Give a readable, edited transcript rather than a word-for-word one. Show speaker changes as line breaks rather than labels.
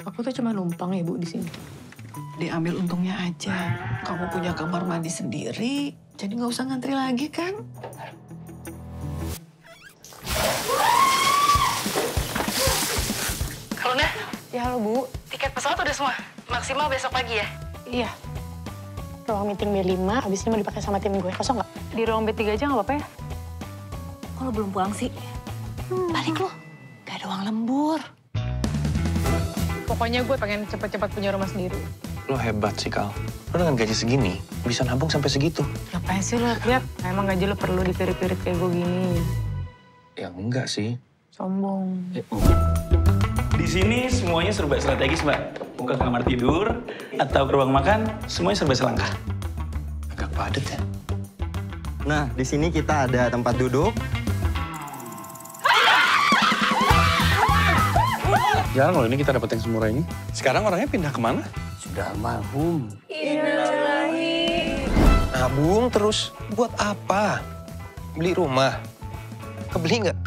Aku tuh cuma numpang ya, Bu, di sini.
Diambil untungnya aja. Kamu punya kamar mandi sendiri, jadi nggak usah ngantri lagi kan?
Halo, Nah.
Ya, halo, Bu.
Tiket pesawat udah semua? Maksimal besok pagi ya?
Iya. Ruang meeting B5, habis ini mau dipakai sama tim gue. Kosong nggak?
Di ruang B3 aja nggak apa-apa ya?
Kok lo belum pulang sih? Balik lo. Gak ada uang lembur.
Pokoknya gue pengen cepet-cepet punya rumah sendiri.
Lo hebat sih, Kal. Lo dengan gaji segini, bisa nabung sampai segitu.
Ngapain sih lo lihat? Emang gaji lo perlu dipirit-pirit kayak gue gini?
Ya enggak sih.
Sombong.
Di sini semuanya serba strategis, Mbak. Mau ke kamar tidur atau ke ruang makan, semuanya serba selangkah.
Agak padat ya.
Nah, di sini kita ada tempat duduk.
Jarang loh ini kita dapat yang semurah ini. Sekarang orangnya pindah kemana?
Sudah almarhum.
Nabung terus. Buat apa? Beli rumah. Kebeli nggak?